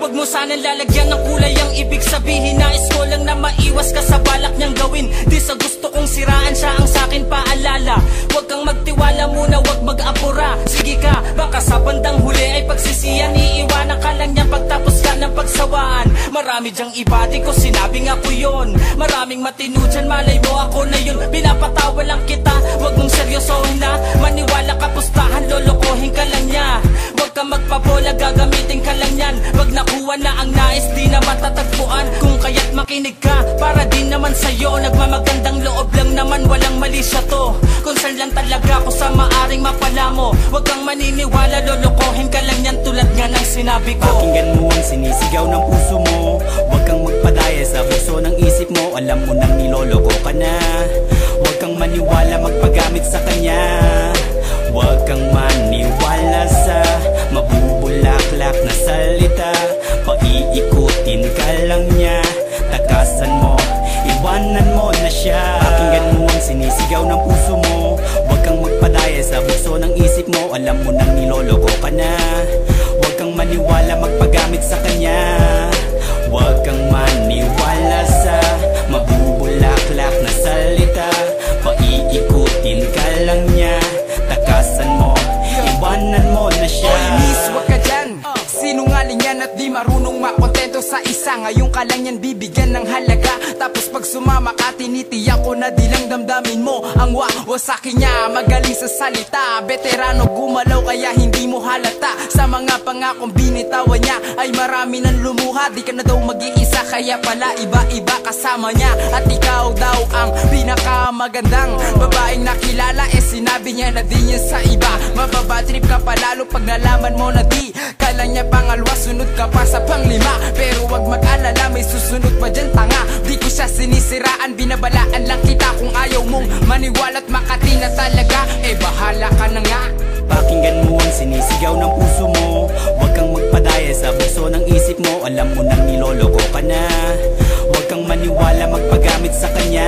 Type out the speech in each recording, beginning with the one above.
Wag mo sanang lalagyan ng kulay ang ibig sabihin. Nais ko lang na maiwas ka sa balak niyang gawin. Di sa gusto kong siraan siya ang sakin paalala. Wag kang magtiwala muna, wag mag-apura. Sige ka, baka sa bandang huli ay pagsisiyan. Iiwanan ka lang niya pagtapos ka ng pagsawaan. Marami dyang iba, di ko sinabing ako yon. Maraming matino dyan, malay mo ako na yun. Pinapatawa lang kita, wag mong seryosohin na. Maniwala ka, pustahan, lolokohin ka lang niya. Wag ka magpabola, gagamitin ka lang yan. Wag nakuha na ang nais, di na matatagpuan. Kung kaya't makinig ka, para din naman sa'yo. Nagmamagandang loob lang naman, walang mali siya to. Concern lang talaga ako sa maaring mapala mo. Wag kang maniniwala, lolokohin ka lang yan tulad nga ng sinabi ko. Pakinggan mo ang sinisigaw ng puso mo. Wag kang magpadaya sa puso ng isip mo. Alam mo nang niloloko ka na. Wag kang maniwala, magpagamit sa kanya. Wag kang maniwala sa mabubulaklak na salita. Paiikutin ka lang niya. Takasan mo, iwanan mo na siya. Pakinggan mo ang sinisigaw ng puso mo. Wag kang magpadaya sa puso ng isip mo. Alam mo nang niloloko ka na. Wag kang maniwala, magpagamit sa kanya. Wag kang maniwala sa mabubulaklak na salita. Paiikutin ka lang niya. Takasan mo, iwanan mo na siya. Oy miss, wag ka dyan. Sinungaling yan at di marunong makontento sa isa. Ngayon ka lang yan bibigyan ng halaga. Tapos pag sumama ka, tinitiyak ko na di lang damdamin mo ang wawasakin niya. Magaling sa salita, veterano gumalaw kaya hindi mo halata. Sa mga pangakong binitawan niya ay marami nang lumuha. Di ka na daw mag-iisa, kaya pala iba-iba kasama niya. At ikaw daw ang pinakamagandang babaeng nakilala. Sinabi niya na di niya sa iba. Mababatrip ka palalo pag nalaman mo na di ka lang niya pangalawa, sunod ka pa sa panglima. Pero wag mag-alala, may susunod pa dyan tanga. Di ko siya sinisiraan, binabalaan lang kita. Kung ayaw mong maniwala at makati na talaga, bahala ka na nga. Pakinggan mo ang sinisigaw ng puso mo. Wag kang magpadaya sa puso ng isip mo. Alam mo nang niloloko ka na. Wag kang maniwala, magpagamit sa kanya.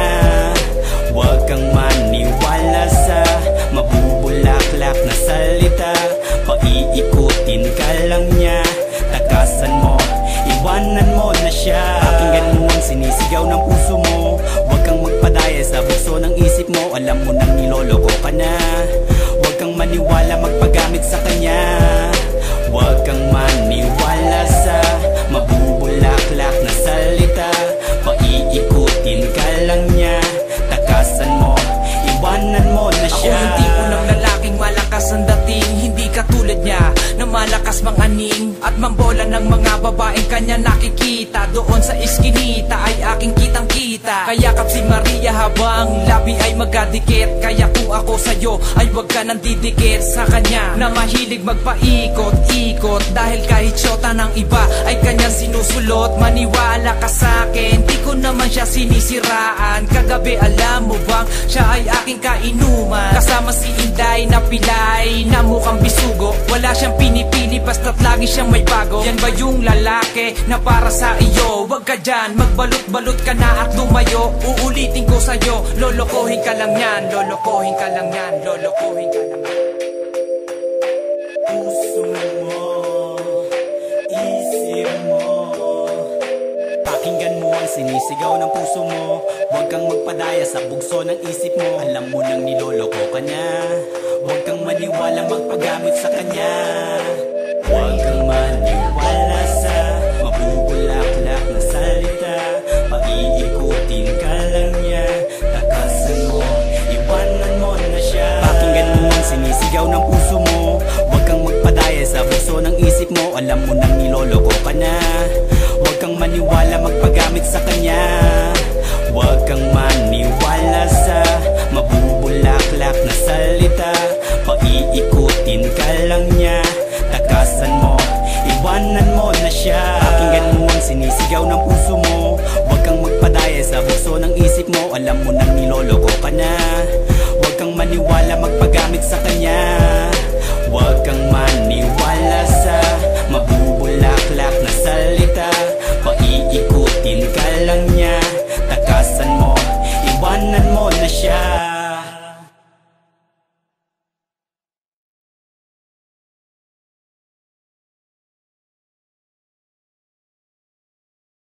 Wag kang maniwala sa mabubulaklak na salita. Paiikutin ka lang niya. Takasan mo, iwanan mo na siya. Pakinggan mo ang sinisigaw ng puso mo. Wag kang magpadaya sa puso ng isip mo. Alam mo nang niloloko ka na. Wag kang maniwala, magpagamit sa kanya. Wag kang maniwala sa mabubulaklak na salita. Paiikutin ka lang niya. Takasan mo, iwanan mo na siya. Ako yung tipo ng lalaking malakas ang dating. Hindi katulad niya na malakas manganing at mambola ng mga babaeng kanya nakikita. Doon sa iskinita ay aking kitang kita. Kayakap si Maria habang labi ay magkadikit. Kaya kung ako sa'yo ay wag ka nang didikit sa kanya na mahilig magpaikot-ikot. Dahil kahit syota ng iba ay kanyang sinusulot. Maniwala ka sa'kin, di ko naman siya sinisiraan. Kagabi alam mo bang siya ay aking kainuman. Kasama si Inday na pilay na mukhang bisugo. Wala siyang pinipili basta't lagi siyang may bago. Yan ba yung lalaki na para sa iyo? Wag ka dyan, magbalot-balot ka na at lumayo. Uulitin ko sa'yo, lolokohin ka lang yan. Lolokohin ka lang yan, lolokohin ka lang yan. Puso mo, isip mo. Pakinggan mo ang sinisigaw ng puso mo. Huwag kang magpadaya sa bugso ng isip mo. Alam mo nang niloloko ka na. Huwag kang maniwala, magpagamit sa kanya. Huwag kang maniwala sa mabubulaklak na salita. Paiikutin ka lang niya. Takasan mo, iwanan mo na siya. Pakinggan mo ang sinisigaw ng puso mo. Huwag kang magpadaya sa bugso ng isip mo. Alam mo nang niloloko ka na. Huwag kang maniwala, magpagamit sa kanya. Huwag kang maniwala sa mabubulaklak na salita. Paiikutin ka lang niya. Takasan mo, iwanan mo na siya. Pakinggan mo ang sinisigaw ng puso mo. Huwag kang magpadaya sa bugso ng isip mo. Alam mo nang niloloko ka na. Huwag kang maniwala, magpagamit sa kanya. Huwag kang maniwala